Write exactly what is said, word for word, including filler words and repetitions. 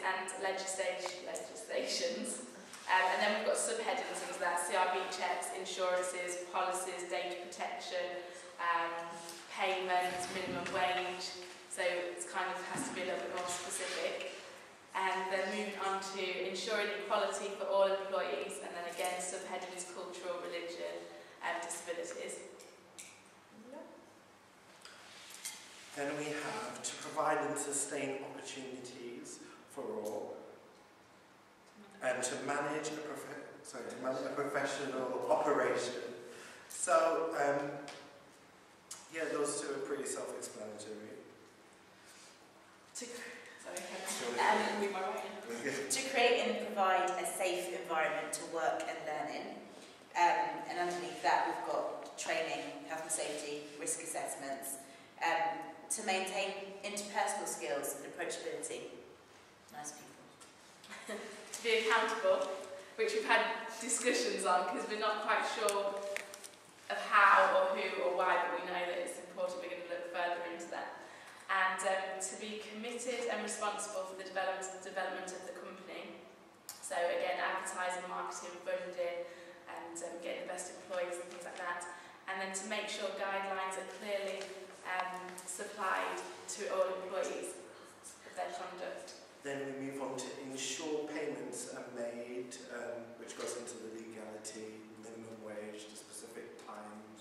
and legislation, legislations. Um, and then we've got subheadings into that: C R B checks, insurances, policies, data protection, um, payments, minimum wage. So it kind of has to be a little bit more specific. And then moving on to ensuring equality for all employees, and then again subheading is cultural, religion and disabilities. Then we have to provide and sustain opportunities for all, and to manage a prof sorry to manage a professional operation. So um, yeah, those two are pretty self-explanatory. To Sorry, um, read my writing. To create and provide a safe environment to work and learn in. Um, and underneath that we've got training, health and safety, risk assessments, um, to maintain interpersonal skills and approachability. Nice people. To be accountable, which we've had discussions on because we're not quite sure of how or who or why, but we know that it's important. We're going to look further into that. And um, to be committed and responsible for the development, development of the company. So again, advertising, marketing, funding, and um, getting the best employees and things like that. And then to make sure guidelines are clearly um, supplied to all employees of their conduct. Then we move on to ensure payments are made, um, which goes into the legality, minimum wage, the specific time